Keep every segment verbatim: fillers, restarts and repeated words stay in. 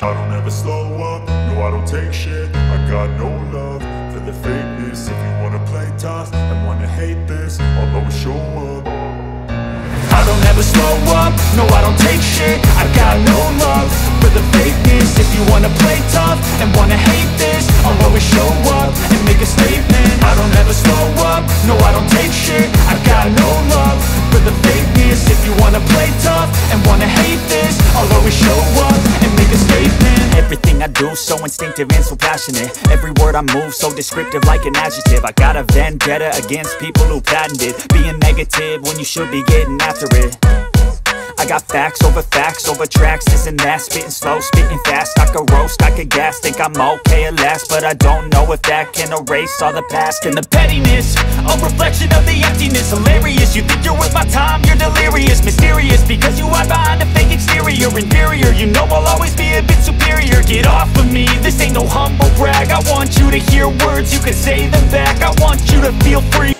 I don't ever slow up, no I don't take shit. I got no love for the fakeness. If you wanna play tough and wanna hate this, I'll always show up. I don't ever slow up, no I don't take shit. I got no love for the fakeness. If you wanna play tough and wanna hate this, I'll always show up and make a statement. I don't ever slow up, no I don't take shit. I got no love for the fakeness. If you wanna play tough and wanna hate this, I'll always show up and make a statement. Everything I do so instinctive and so passionate. Every word I move so descriptive like an adjective. I got a vendetta against people who patented being negative when you should be getting after it. I got facts over facts over tracks, this and that. Spitting slow, spitting fast, I could roast, I could gas. Think I'm okay at last, but I don't know if that can erase all the past. And the pettiness, a reflection of the emptiness. Hilarious, you think you're worth my time, you're delirious. Mysterious, because you hide behind a fake exterior. Inferior, you know I'll always be a bit superior. Get off of me, this ain't no humble brag. I want you to hear words, you can say them back. I want you to feel free.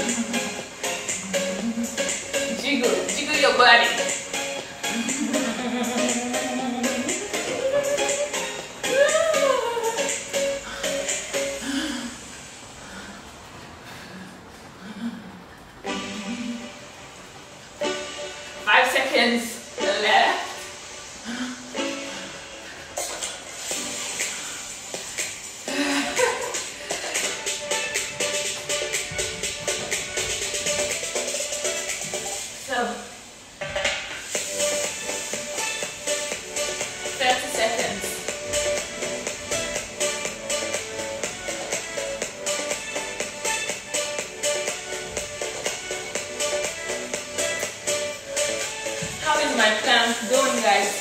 Jiggle, jiggle your body. Five seconds left. So, thirty seconds. How is my plant doing, guys?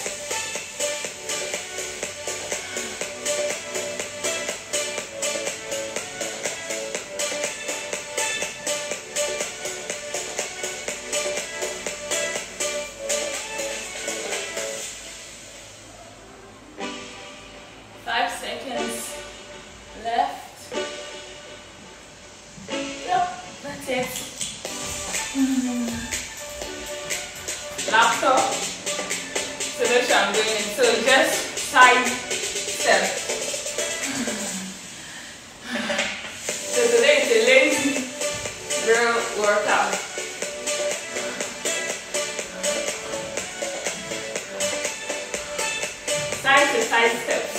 Five seconds left. Yep, that's it. Laptop. So that's what I'm doing. So just side step. So today is a lazy girl workout. Side to side steps.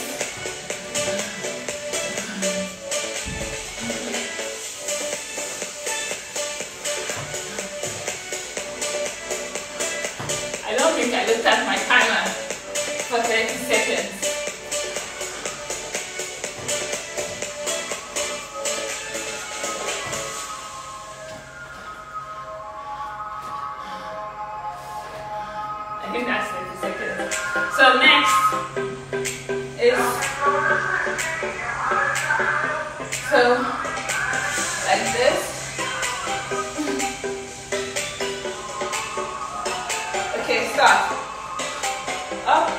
I don't think I looked at my timer for thirty seconds. I think that's thirty seconds. So next is, so like this. Okay, start. Up.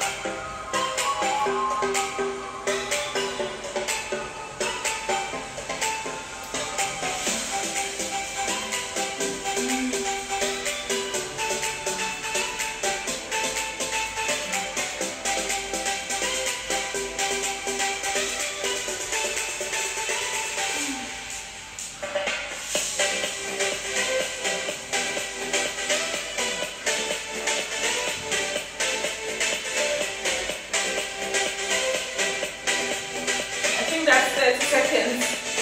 thirty seconds.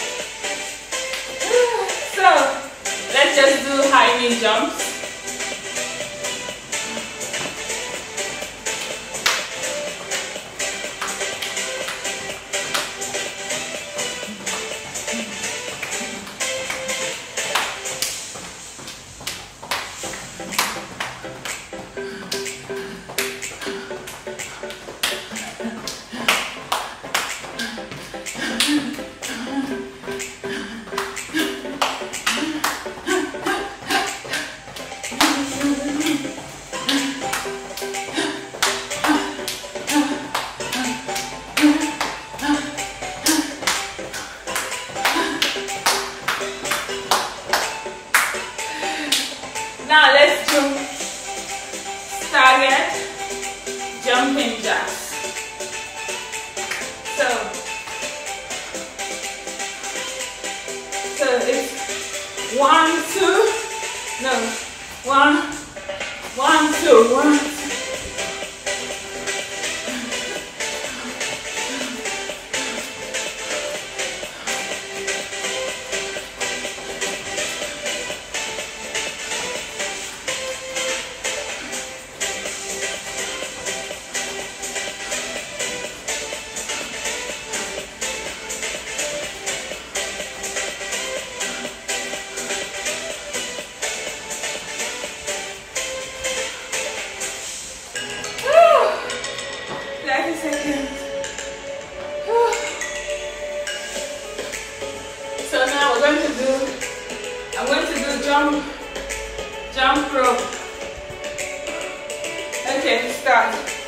So let's just do high knee jumps. So, so it's one, two, no, one, one, two, one, two. So now we're going to do, I'm going to do jump, jump rope. Okay, start.